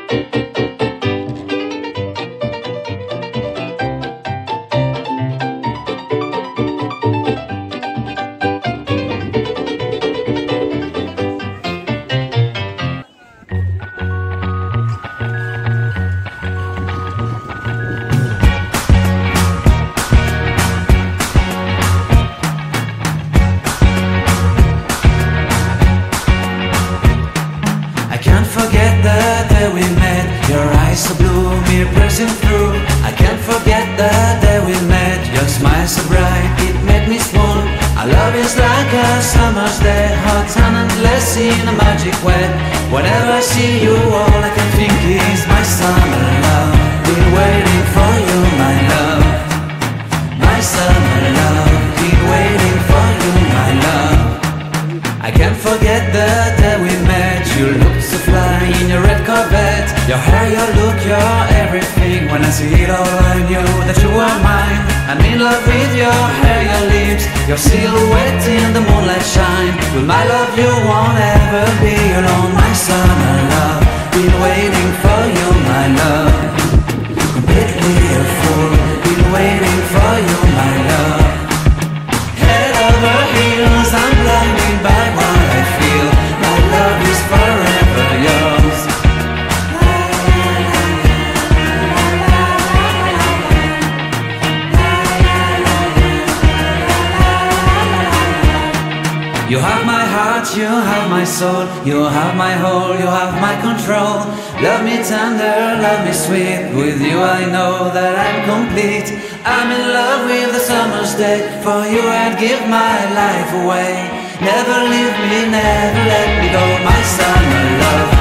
You have my whole, you have my control. Love me tender, love me sweet. With you I know that I'm complete. I'm in love with the summer's day. For you I'd give my life away. Never leave me, never let me go. My summer love.